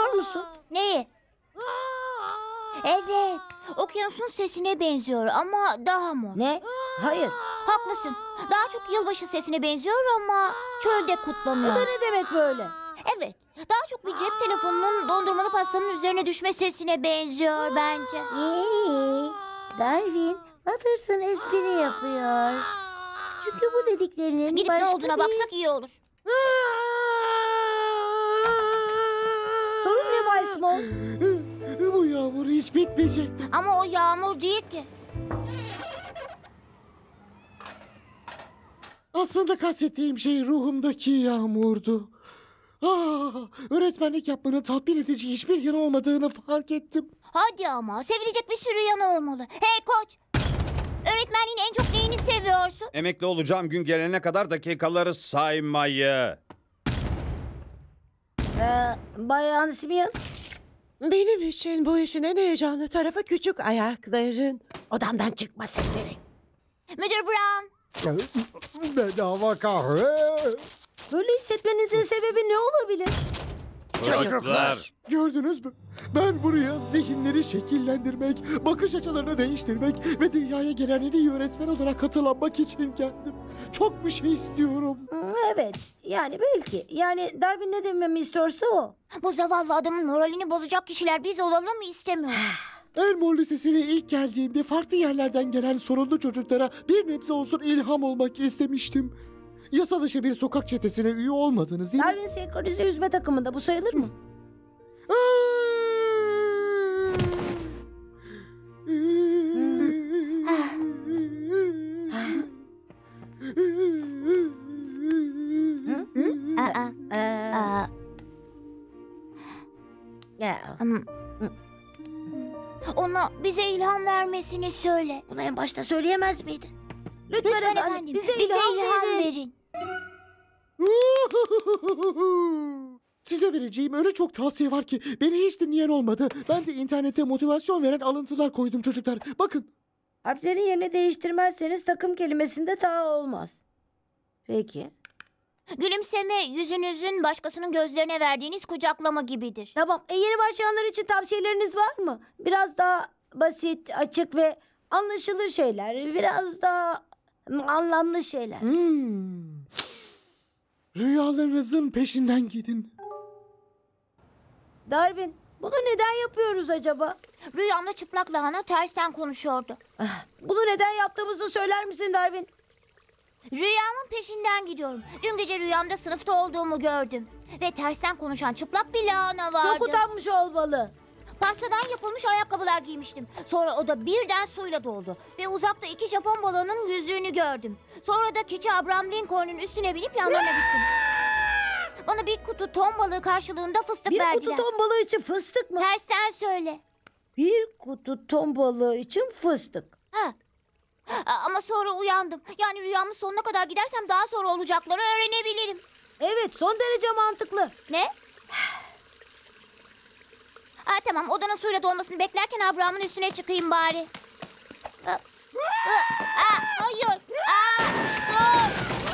duyuyor musun? Neyi? Evet, okyanusun sesine benziyor ama daha mor. Ne? Hayır. Haklısın. Daha çok yılbaşı sesine benziyor ama çölde Bu kutlanıyor. da ne demek böyle? Evet, daha çok bir cep telefonunun dondurmalı pastanın üzerine düşme sesine benziyor bence. Darwin, Watterson espri yapıyor. Çünkü bu dediklerinin Gidip başka ne olduğuna baksak iyi olur. Sorun ne Bay Small? Bu yağmur hiç bitmeyecek. Ama o yağmur değil ki. Aslında kastettiğim şey ruhumdaki yağmurdu. Öğretmenlik yapmanın tatmin edici hiçbir yanı olmadığını fark ettim. Hadi ama sevilecek bir sürü yanı olmalı. Hey koç! Öğretmenliğin en çok neyini seviyorsun? Emekli olacağım gün gelene kadar dakikaları saymayı. Bayan Simeon, Benim için bu işin en heyecanlı tarafı küçük ayakların odamdan çıkma sesleri. Müdür Brown. Bedava kahve. böyle hissetmenizin sebebi ne olabilir? Çocuklar. Gördünüz mü? Ben buraya zihinleri şekillendirmek, bakış açılarını değiştirmek ve dünyaya gelen en iyi öğretmen olarak katılanmak için geldim. Çok bir şey istiyorum. Evet, yani belki. Yani Darwin ne dememi istiyorsa o. Bu zavallı adamın moralini bozacak kişiler biz olalım mı istemiyorum. Elmore Lisesi'ne ilk geldiğimde farklı yerlerden gelen sorunlu çocuklara bir nebze olsun ilham olmak istemiştim. Yasa dışı bir sokak çetesine üye olmadınız değil mi? Darwin senkronize yüzme takımında bu sayılır mı? Aa, aa, Ya, ona bize ilham vermesini söyle. bunu en başta söyleyemez miydin? Lütfen, Lütfen efendim, efendim bize ilham verin. verin. Size vereceğim öyle çok tavsiye var ki beni hiç dinleyen olmadı. Ben de internete motivasyon veren alıntılar koydum çocuklar. Bakın. Harflerin yerini değiştirmezseniz takım kelimesinde ta olmaz. Peki. Gülümseme yüzünüzün başkasının gözlerine verdiğiniz kucaklama gibidir. Tamam. Yeni başlayanlar için tavsiyeleriniz var mı? Biraz daha basit, açık ve anlaşılır şeyler. Biraz daha anlamlı şeyler. Rüyalarınızın peşinden gidin. Darwin, bunu neden yapıyoruz acaba? Rüyamda çıplak lahana tersten konuşuyordu. Bunu neden yaptığımızı söyler misin Darwin? Rüyamın peşinden gidiyorum. Dün gece rüyamda sınıfta olduğumu gördüm. Ve tersten konuşan çıplak bir lahana vardı. Çok utanmış olmalı. Pastadan yapılmış ayakkabılar giymiştim. Sonra o da birden suyla doldu. Ve uzakta iki Japon balığının yüzüğünü gördüm. Sonra da keçi Abraham Lincoln'un üstüne binip yanlarına gittim. Bana bir kutu ton balığı karşılığında fıstık Bir verdiler. kutu ton balığı için fıstık mı? Tersten söyle. Bir kutu ton balığı için fıstık. Ha. Ama sonra uyandım. Yani rüyamın sonuna kadar gidersem daha sonra olacakları öğrenebilirim. Evet, son derece mantıklı. Ne? Tamam, odanın suyla dolmasını beklerken Abraham'ın üstüne çıkayım bari. Hayır. Dur.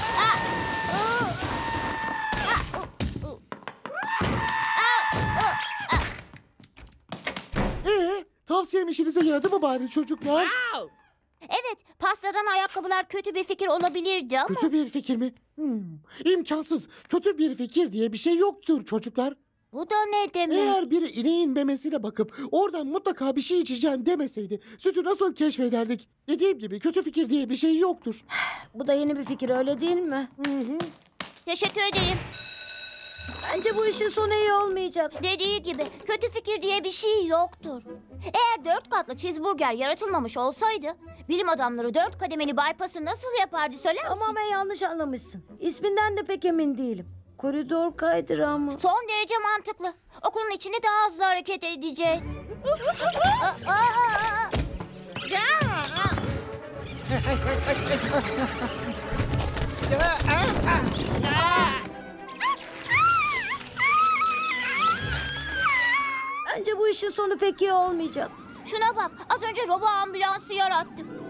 Tavsiyem işinize yaradı mı bari çocuklar? Evet, pastadan ayakkabılar kötü bir fikir olabilirdi ama... Kötü bir fikir mi? İmkansız. Kötü bir fikir diye bir şey yoktur çocuklar. Bu da ne demek? Eğer biri ineğin memesine bakıp oradan mutlaka bir şey içeceğim demeseydi sütü nasıl keşfederdik? Dediğim gibi kötü fikir diye bir şey yoktur. Bu da yeni bir fikir, öyle değil mi? Teşekkür ederim. Bence bu işin sonu iyi olmayacak. Dediği gibi kötü fikir diye bir şey yoktur. Eğer 4 katlı cheeseburger yaratılmamış olsaydı... bilim adamları 4 kademeli bypass'ı nasıl yapardı söyler misin? Tamamen yanlış anlamışsın. İsminden de pek emin değilim. Koridor kaydırağı mı? Son derece mantıklı. Okulun içinde daha hızlı hareket edeceğiz. Bence bu işin sonu pek iyi olmayacak. Şuna bak, az önce robo ambulansı yarattık.